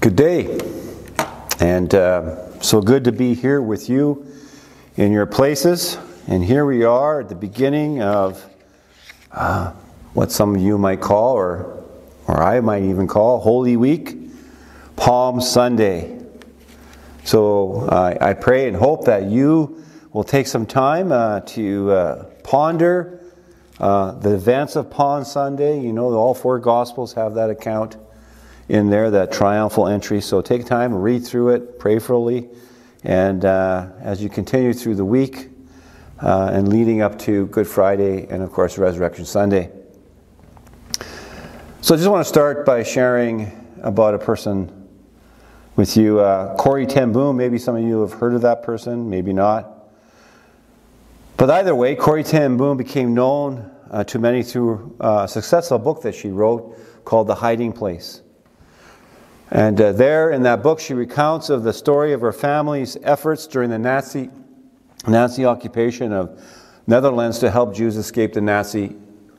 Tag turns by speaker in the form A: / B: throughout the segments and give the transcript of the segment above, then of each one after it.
A: Good day, and so good to be here with you in your places. And here we are at the beginning of what some of you might call, or I might even call, Holy Week, Palm Sunday. So I pray and hope that you will take some time to ponder the events of Palm Sunday. You know, all four Gospels have that account in there, that triumphal entry. So take time, read through it prayerfully, and as you continue through the week and leading up to Good Friday and, of course, Resurrection Sunday. So I just want to start by sharing about a person with you. Corrie ten Boom. Maybe some of you have heard of that person, maybe not. But either way, Corrie ten Boom became known to many through a successful book that she wrote called The Hiding Place. And there in that book, she recounts of the story of her family's efforts during the Nazi occupation of Netherlands to help Jews escape the Nazi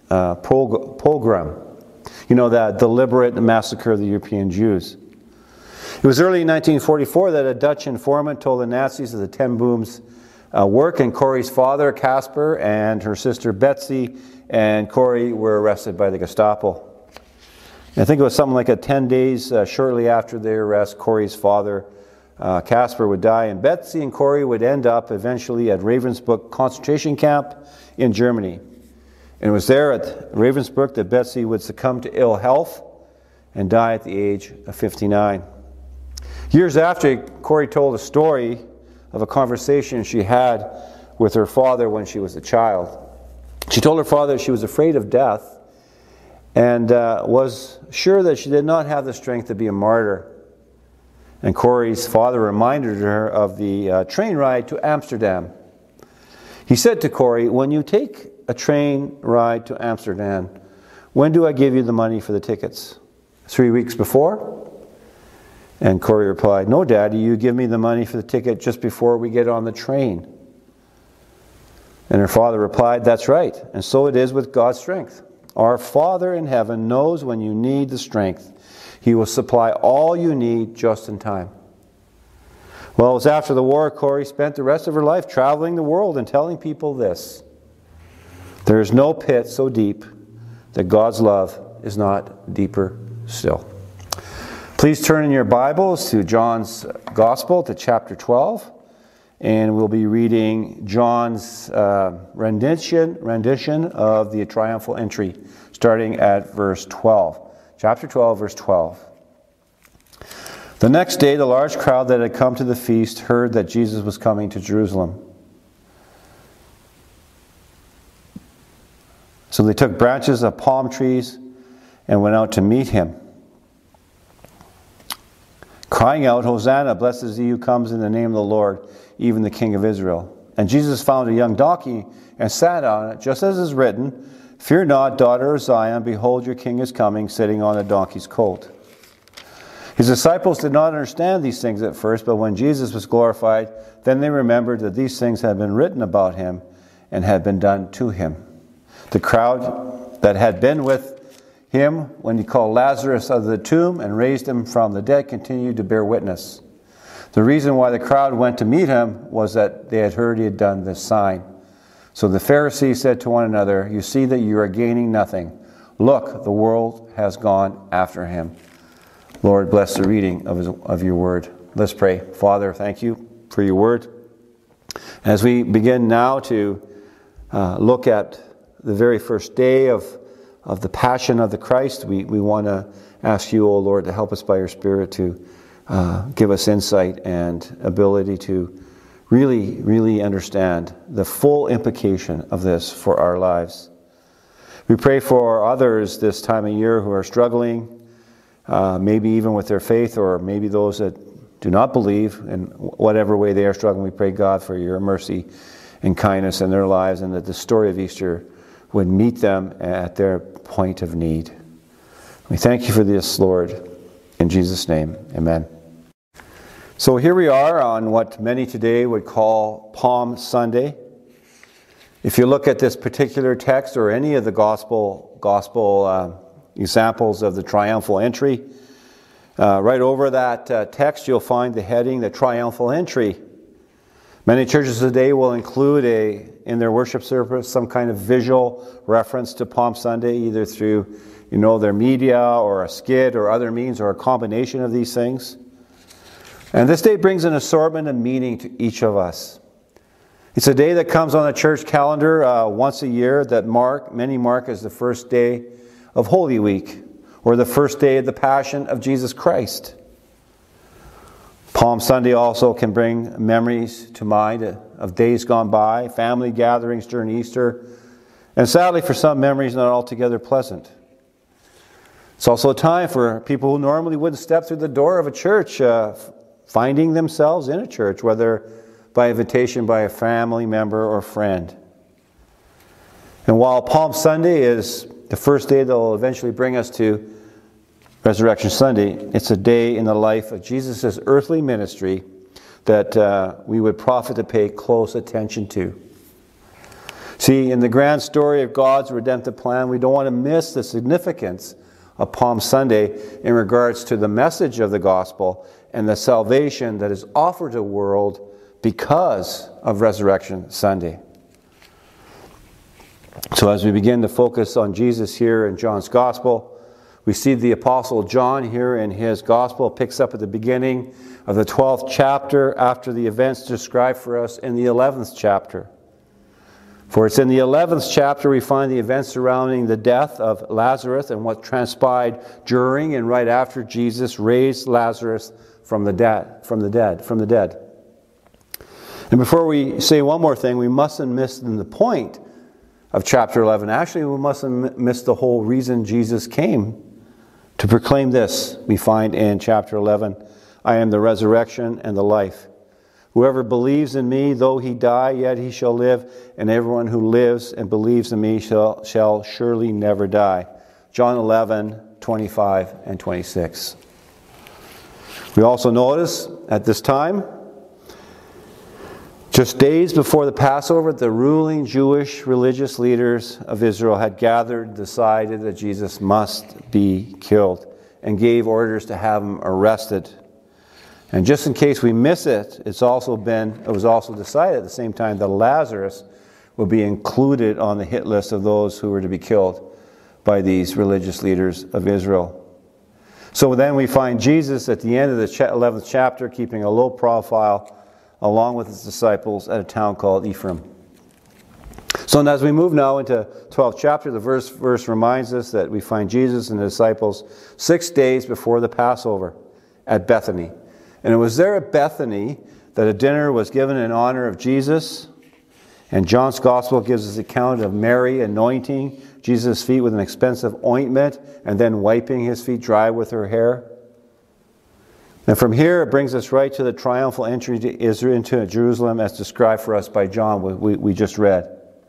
A: pogrom. You know, that deliberate massacre of the European Jews. It was early in 1944 that a Dutch informant told the Nazis of the ten Boom's work, and Corrie's father, Casper, and her sister, Betsy, and Corrie were arrested by the Gestapo. I think it was something like 10 days shortly after their arrest, Corrie's father, Casper, would die, and Betsy and Corrie would end up eventually at Ravensbrück concentration camp in Germany. And it was there at Ravensbrück that Betsy would succumb to ill health and die at the age of 59. Years after, Corrie told a story of a conversation she had with her father when she was a child. She told her father she was afraid of death and was sure that she did not have the strength to be a martyr. And Corrie's father reminded her of the train ride to Amsterdam. He said to Corrie, "When you take a train ride to Amsterdam, when do I give you the money for the tickets? 3 weeks before?" And Corrie replied, "No, Daddy, you give me the money for the ticket just before we get on the train." And her father replied, "That's right, and so it is with God's strength. Our Father in heaven knows when you need the strength. He will supply all you need just in time." Well, it was after the war, Corrie spent the rest of her life traveling the world and telling people this: there is no pit so deep that God's love is not deeper still. Please turn in your Bibles to John's Gospel, to chapter 12. And we'll be reading John's rendition of the triumphal entry, starting at verse 12. Chapter 12, verse 12. The next day, the large crowd that had come to the feast heard that Jesus was coming to Jerusalem. So they took branches of palm trees and went out to meet him, crying out, "Hosanna, blessed is he who comes in the name of the Lord, even the King of Israel." And Jesus found a young donkey and sat on it, just as is written, "Fear not, daughter of Zion, behold your king is coming, sitting on a donkey's colt." His disciples did not understand these things at first, but when Jesus was glorified, then they remembered that these things had been written about him and had been done to him. The crowd that had been with him when he called Lazarus out of the tomb and raised him from the dead continued to bear witness. The reason why the crowd went to meet him was that they had heard he had done this sign. So the Pharisees said to one another, "You see that you are gaining nothing. Look, the world has gone after him." Lord, bless the reading of your word. Let's pray. Father, thank you for your word. As we begin now to look at the very first day of the Passion of the Christ, we want to ask you, O Lord, to help us by your Spirit to give us insight and ability to really understand the full implication of this for our lives. We pray for others this time of year who are struggling, maybe even with their faith, or maybe those that do not believe, in whatever way they are struggling. We pray, God, for your mercy and kindness in their lives, and that the story of Easter would meet them at their point of need. We thank you for this, Lord. In Jesus' name, amen. So here we are on what many today would call Palm Sunday. If you look at this particular text or any of the gospel examples of the triumphal entry, Right over that text, you'll find the heading, the triumphal entry. Many churches today will include in their worship service some kind of visual reference to Palm Sunday, either through their media or a skit or other means or a combination of these things. And this day brings an assortment of meaning to each of us. It's a day that comes on the church calendar once a year that many mark as the first day of Holy Week, or the first day of the Passion of Jesus Christ. Palm Sunday also can bring memories to mind of days gone by, family gatherings during Easter, and sadly for some, memories not altogether pleasant. It's also a time for people who normally wouldn't step through the door of a church, finding themselves in a church, whether by invitation by a family member or friend. And while Palm Sunday is the first day that will eventually bring us to Resurrection Sunday, it's a day in the life of Jesus' earthly ministry that we would profit to pay close attention to. See, in the grand story of God's redemptive plan, we don't want to miss the significance of Palm Sunday in regards to the message of the gospel and the salvation that is offered to the world because of Resurrection Sunday. So as we begin to focus on Jesus here in John's Gospel, we see the Apostle John here in his Gospel picks up at the beginning of the 12th chapter after the events described for us in the 11th chapter. For it's in the 11th chapter we find the events surrounding the death of Lazarus and what transpired during and right after Jesus raised Lazarus from the dead. And before we say one more thing, we mustn't miss the point of chapter 11. Actually, we mustn't miss the whole reason Jesus came to proclaim this. We find in chapter 11, I am the resurrection and the life. Whoever believes in me, though he die, yet he shall live, and everyone who lives and believes in me shall surely never die. John 11, 25 and 26. We also notice at this time, just days before the Passover, the ruling Jewish religious leaders of Israel had gathered, decided that Jesus must be killed, and gave orders to have him arrested. And just in case we miss it, it was also decided at the same time that Lazarus will be included on the hit list of those who were to be killed by these religious leaders of Israel. So then we find Jesus at the end of the 11th chapter keeping a low profile along with his disciples at a town called Ephraim. So as we move now into 12th chapter, the verse reminds us that we find Jesus and his disciples 6 days before the Passover at Bethany. And it was there at Bethany that a dinner was given in honor of Jesus. And John's Gospel gives us account of Mary anointing Jesus' feet with an expensive ointment and then wiping his feet dry with her hair. And from here, it brings us right to the triumphal entry to Israel into Jerusalem as described for us by John, we just read.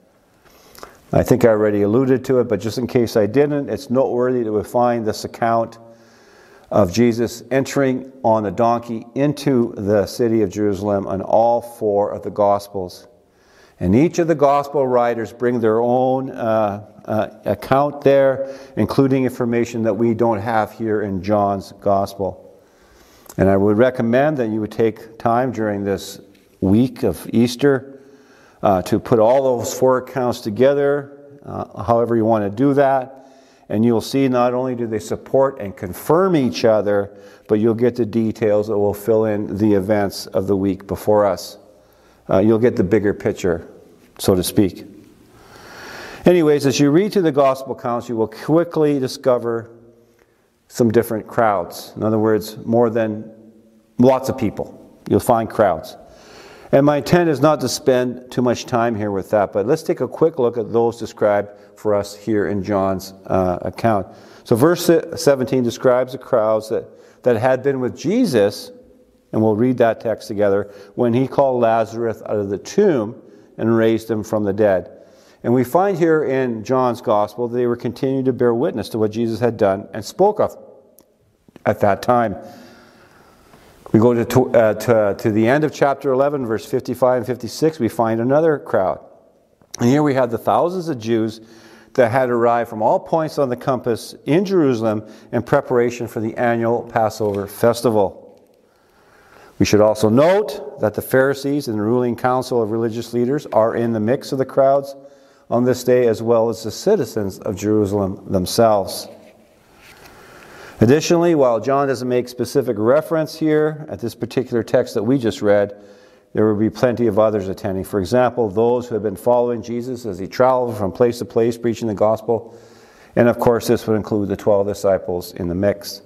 A: I think I already alluded to it, but just in case I didn't, it's noteworthy that we find this account of Jesus entering on a donkey into the city of Jerusalem on all 4 of the Gospels. And each of the Gospel writers bring their own account there, including information that we don't have here in John's Gospel. And I would recommend that you would take time during this week of Easter to put all those 4 accounts together, however you want to do that. And you'll see not only do they support and confirm each other, but you'll get the details that will fill in the events of the week before us. You'll get the bigger picture, so to speak. Anyways, as you read through the Gospel accounts, you will quickly discover some different crowds. In other words, more than lots of people. You'll find crowds. And my intent is not to spend too much time here with that, but let's take a quick look at those described for us here in John's account. So verse 17 describes the crowds that had been with Jesus, and we'll read that text together, when he called Lazarus out of the tomb and raised him from the dead. And we find here in John's Gospel that they were continuing to bear witness to what Jesus had done and spoke of at that time. We go to the end of chapter 11, verse 55 and 56, we find another crowd. And here we have the thousands of Jews that had arrived from all points on the compass in Jerusalem in preparation for the annual Passover festival. We should also note that the Pharisees and the ruling council of religious leaders are in the mix of the crowds on this day, as well as the citizens of Jerusalem themselves. Additionally, while John doesn't make specific reference here at this particular text that we just read, there will be plenty of others attending. For example, those who have been following Jesus as he traveled from place to place preaching the gospel. And of course, this would include the 12 disciples in the mix.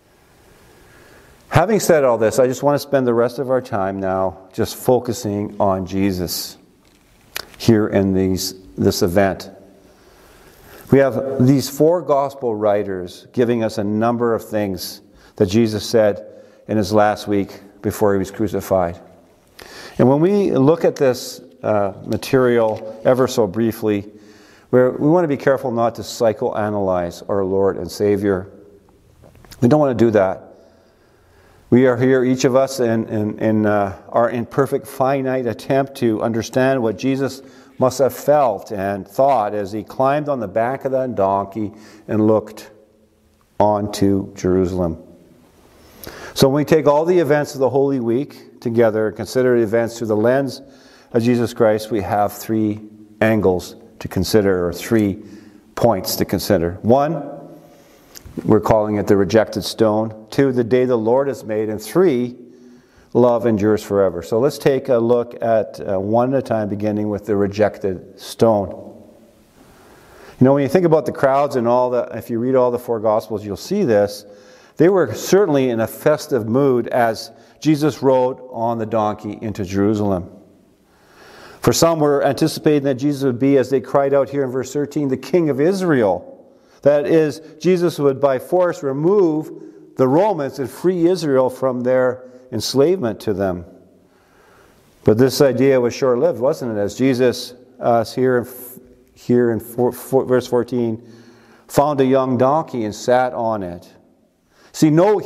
A: Having said all this, I just want to spend the rest of our time now just focusing on Jesus here in this event. We have these 4 gospel writers giving us a number of things that Jesus said in his last week before he was crucified. And when we look at this material ever so briefly, we want to be careful not to psychoanalyze our Lord and Savior. We don't want to do that. We are here, each of us, in our imperfect, finite attempt to understand what Jesus must have felt and thought as he climbed on the back of that donkey and looked onto Jerusalem. So when we take all the events of the Holy Week together and consider the events through the lens of Jesus Christ, we have 3 angles to consider, or 3 points to consider. 1, we're calling it the rejected stone. 2, the day the Lord has made. And 3, love endures forever. So let's take a look at one at a time, beginning with the rejected stone. You know, when you think about the crowds and if you read all the 4 Gospels, you'll see this. They were certainly in a festive mood as Jesus rode on the donkey into Jerusalem. For some were anticipating that Jesus would be, as they cried out here in verse 13, the King of Israel. That is, Jesus would by force remove the Romans and free Israel from their enslavement to them. But this idea was short-lived, wasn't it? As Jesus, here in verse 14, found a young donkey and sat on it. See, no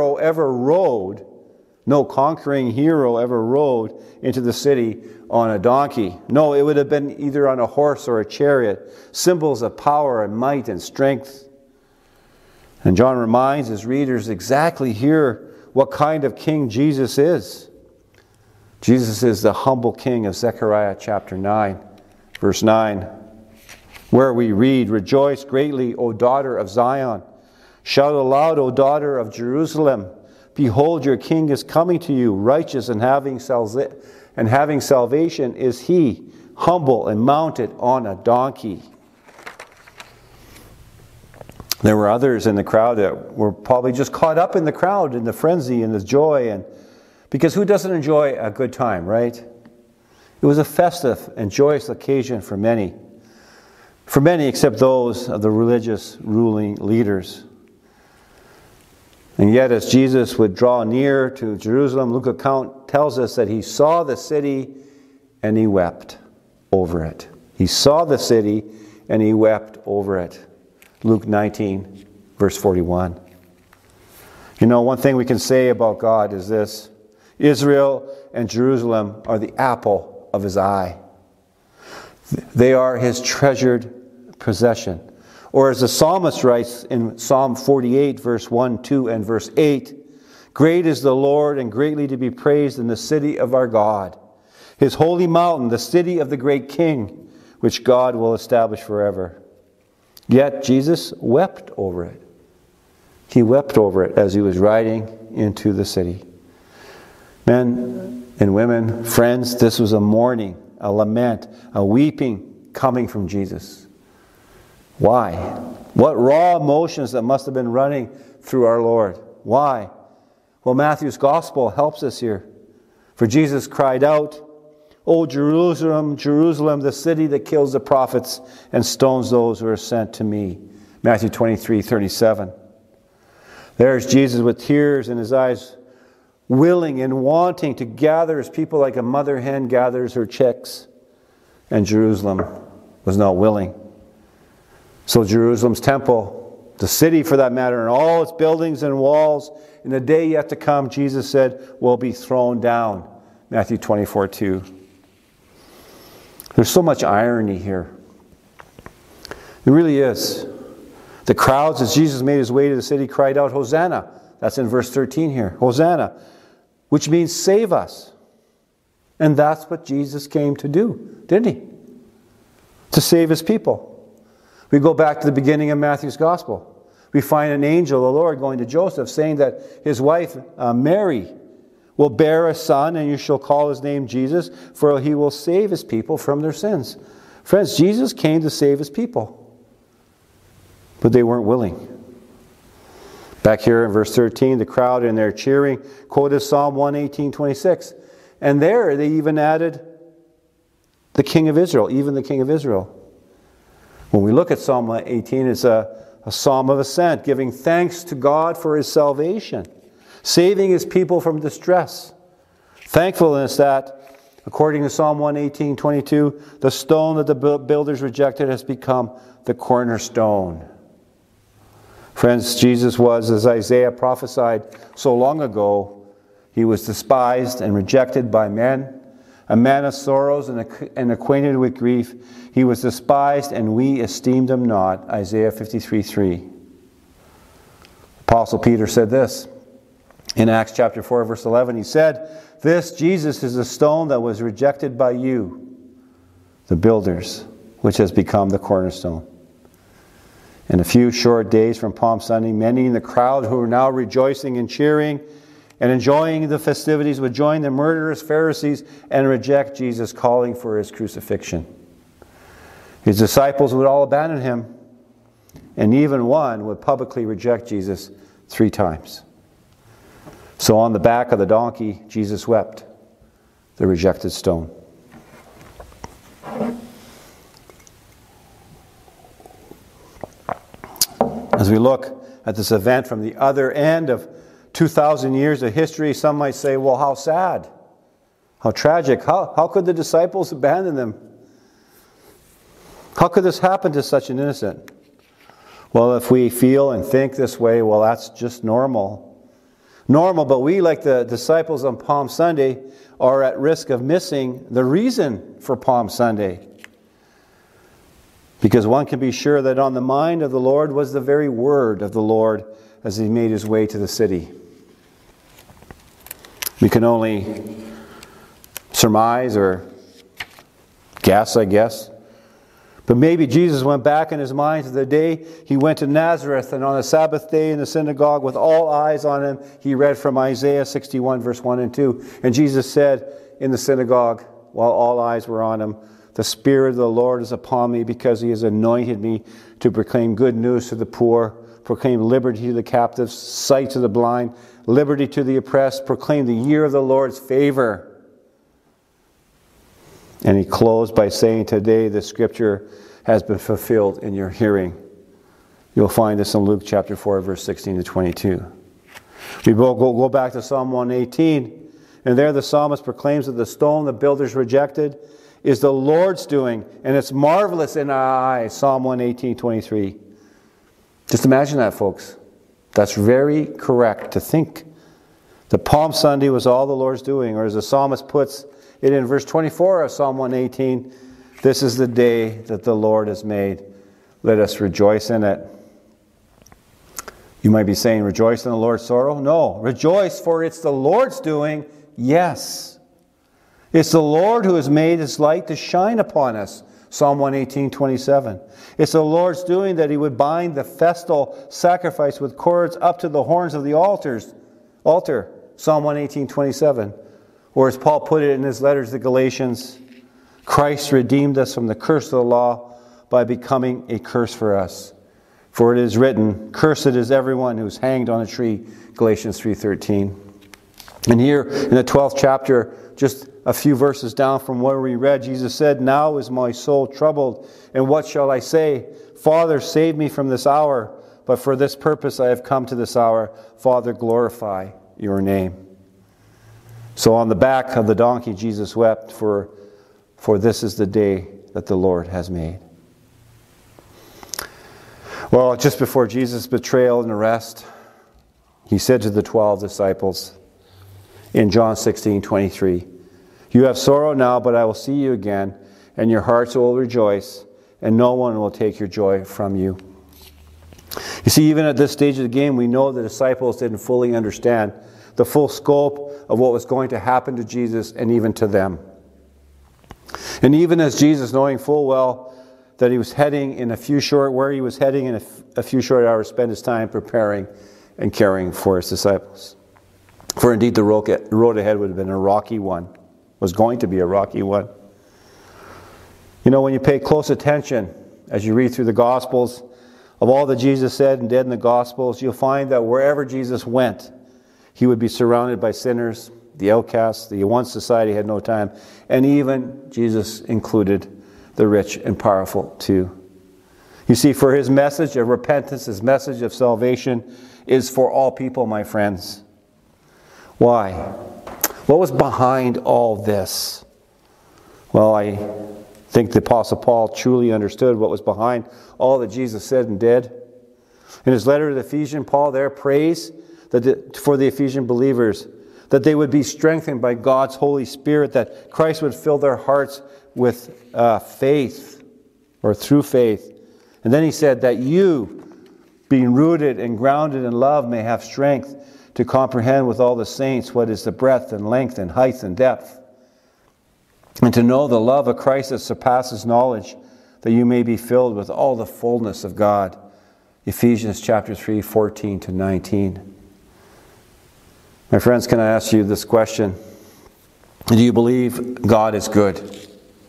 A: conquering hero ever rode into the city on a donkey. No, it would have been either on a horse or a chariot, symbols of power and might and strength. And John reminds his readers exactly here what kind of king Jesus is. Jesus is the humble king of Zechariah chapter 9, verse 9, where we read, "Rejoice greatly, O daughter of Zion. Shout aloud, O daughter of Jerusalem. Behold, your king is coming to you, righteous and having salvation is he, humble and mounted on a donkey." There were others in the crowd that were probably just caught up in the crowd, in the frenzy and the joy, because who doesn't enjoy a good time, right? It was a festive and joyous occasion for many. For many except those of the religious ruling leaders. And yet, as Jesus would draw near to Jerusalem, Luke account tells us that he saw the city and he wept over it. He saw the city and he wept over it. Luke 19, verse 41. You know, one thing we can say about God is this: Israel and Jerusalem are the apple of his eye. They are his treasured possession. Or as the psalmist writes in Psalm 48, verse 1, 2, and verse 8, "Great is the Lord and greatly to be praised in the city of our God, his holy mountain, the city of the great King, which God will establish forever." Yet Jesus wept over it. He wept over it as he was riding into the city. Men and women, friends, this was a mourning, a lament, a weeping coming from Jesus. Why? What raw emotions that must have been running through our Lord. Why? Well, Matthew's gospel helps us here. For Jesus cried out, "O Jerusalem, Jerusalem, the city that kills the prophets and stones those who are sent to me." Matthew 23:37. There's Jesus with tears in his eyes, willing and wanting to gather his people like a mother hen gathers her chicks. And Jerusalem was not willing. So Jerusalem's temple, the city for that matter, and all its buildings and walls, in the day yet to come, Jesus said, will be thrown down. Matthew 24:2. There's so much irony here. It really is. The crowds, as Jesus made his way to the city, cried out, Hosanna. That's in verse 13 here. Hosanna, which means save us. And that's what Jesus came to do, didn't he? To save his people. We go back to the beginning of Matthew's Gospel. We find an angel, the Lord, going to Joseph, saying that his wife, Mary, will bear a son, and you shall call his name Jesus, for he will save his people from their sins. Friends, Jesus came to save his people, but they weren't willing. Back here in verse 13, the crowd in there cheering quoted Psalm 118:26. And there they even added the King of Israel, even the King of Israel. When we look at Psalm 118, it's a psalm of ascent, giving thanks to God for his salvation, saving his people from distress. Thankfulness that, according to Psalm 118:22, the stone that the builders rejected has become the cornerstone. Friends, Jesus was, as Isaiah prophesied so long ago, he was despised and rejected by men, a man of sorrows and acquainted with grief. He was despised and we esteemed him not. Isaiah 53:3. Apostle Peter said this in Acts chapter 4, verse 11. He said, this Jesus is a stone that was rejected by you, the builders, which has become the cornerstone. In a few short days from Palm Sunday, many in the crowd who are now rejoicing and cheering and enjoying the festivities would join the murderous Pharisees and reject Jesus, calling for his crucifixion. His disciples would all abandon him, and even one would publicly reject Jesus 3 times. So on the back of the donkey, Jesus wept, the rejected stone. As we look at this event from the other end of 2,000 years of history, some might say, well, how sad, how tragic, how could the disciples abandon them? How could this happen to such an innocent? Well, if we feel and think this way, well, that's just normal. Normal, but we, like the disciples on Palm Sunday, are at risk of missing the reason for Palm Sunday. Because one can be sure that on the mind of the Lord was the very word of the Lord as he made his way to the city. We can only surmise or guess, I guess. But maybe Jesus went back in his mind to the day he went to Nazareth, and on a Sabbath day in the synagogue with all eyes on him, he read from Isaiah 61 verse 1 and 2. And Jesus said in the synagogue, while all eyes were on him, the Spirit of the Lord is upon me, because he has anointed me to proclaim good news to the poor, proclaim liberty to the captives, sight to the blind, liberty to the oppressed, proclaim the year of the Lord's favor. And he closed by saying, today the scripture has been fulfilled in your hearing. You'll find this in Luke chapter 4, verse 16 to 22. We will go back to Psalm 118, and there the psalmist proclaims that the stone the builders rejected is the Lord's doing, and it's marvelous in our eyes. Psalm 118:23. Just imagine that, folks. That's very correct to think. The Palm Sunday was all the Lord's doing, or as the psalmist puts it in verse 24 of Psalm 118, this is the day that the Lord has made. Let us rejoice in it. You might be saying, rejoice in the Lord's sorrow? No, rejoice, for it's the Lord's doing. Yes. It's the Lord who has made his light to shine upon us. Psalm 118:27. It's the Lord's doing that he would bind the festal sacrifice with cords up to the horns of the altar. Psalm 118:27. Or as Paul put it in his letters to the Galatians, Christ redeemed us from the curse of the law by becoming a curse for us. For it is written, cursed is everyone who is hanged on a tree. Galatians 3:13. And here in the 12th chapter, just a few verses down from where we read, Jesus said, now is my soul troubled, and what shall I say? Father, save me from this hour, but for this purpose I have come to this hour. Father, glorify your name. So on the back of the donkey, Jesus wept, for this is the day that the Lord has made. Well, just before Jesus' betrayal and arrest, he said to the 12 disciples in John 16:23, you have sorrow now, but I will see you again, and your hearts will rejoice, and no one will take your joy from you. You see, even at this stage of the game, we know the disciples didn't fully understand the full scope of what was going to happen to Jesus and even to them. And even as Jesus, knowing full well that he was heading in a few short hours, spent his time preparing and caring for his disciples. For indeed the road ahead would have been a rocky one, was going to be a rocky one. You know, when you pay close attention as you read through the Gospels of all that Jesus said and did in the Gospels, you'll find that wherever Jesus went, he would be surrounded by sinners, the outcasts, the one society had no time, and even Jesus included the rich and powerful too. You see, for his message of repentance, his message of salvation is for all people, my friends. Why? What was behind all this? Well, I think the Apostle Paul truly understood what was behind all that Jesus said and did. In his letter to the Ephesians, Paul there prays for the Ephesian believers that they would be strengthened by God's Holy Spirit, that Christ would fill their hearts with faith, or through faith. And then he said that you, being rooted and grounded in love, may have strength to comprehend with all the saints what is the breadth and length and height and depth, and to know the love of Christ that surpasses knowledge, that you may be filled with all the fullness of God. Ephesians chapter 3, 14 to 19. My friends, can I ask you this question? Do you believe God is good?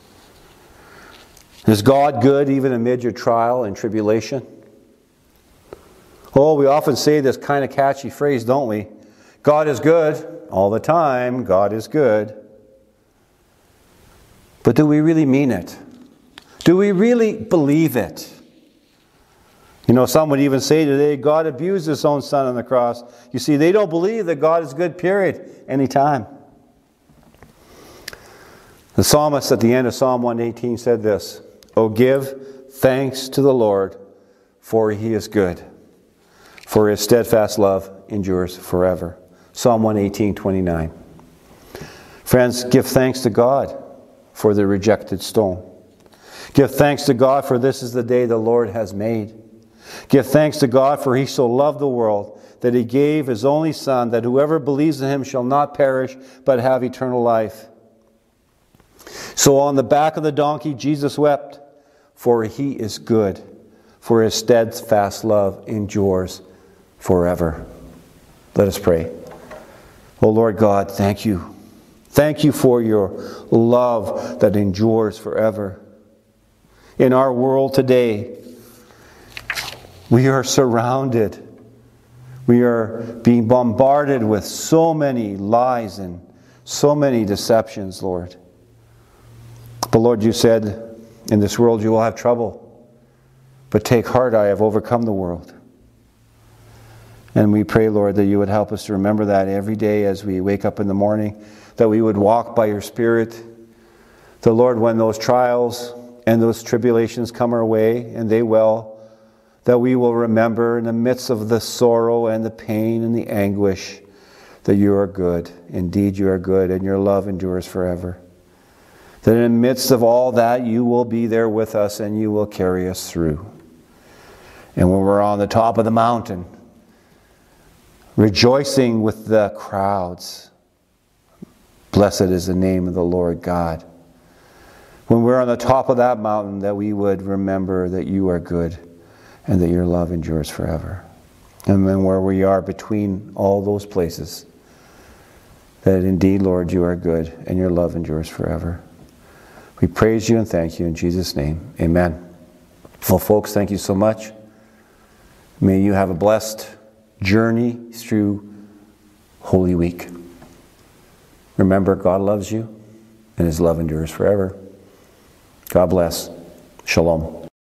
A: Is God good even amid your trial and tribulation? Oh, we often say this kind of catchy phrase, don't we? God is good all the time. God is good. But do we really mean it? Do we really believe it? You know, some would even say today, God abused his own son on the cross. You see, they don't believe that God is good, period, anytime. The psalmist at the end of Psalm 118 said this, "Oh, give thanks to the Lord, for he is good, for his steadfast love endures forever." Psalm 118:29. Friends, give thanks to God for the rejected stone. Give thanks to God, for this is the day the Lord has made. Give thanks to God, for he so loved the world that he gave his only Son, that whoever believes in him shall not perish, but have eternal life. So on the back of the donkey, Jesus wept, for he is good, for his steadfast love endures forever. Let us pray. Oh Lord God, thank you. Thank you for your love that endures forever. In our world today, we are surrounded. We are being bombarded with so many lies and so many deceptions, Lord. But Lord, you said, in this world you will have trouble. But take heart, I have overcome the world. And we pray, Lord, that you would help us to remember that every day as we wake up in the morning, that we would walk by your Spirit. The Lord, when those trials and those tribulations come our way, and they will, that we will remember in the midst of the sorrow and the pain and the anguish that you are good. Indeed, you are good, and your love endures forever. That in the midst of all that, you will be there with us and you will carry us through. And when we're on the top of the mountain, rejoicing with the crowds, blessed is the name of the Lord God. When we're on the top of that mountain, that we would remember that you are good and that your love endures forever. And then where we are between all those places, that indeed, Lord, you are good and your love endures forever. We praise you and thank you in Jesus' name. Amen. Well, folks, thank you so much. May you have a blessed journey through Holy Week. Remember, God loves you and his love endures forever. God bless. Shalom.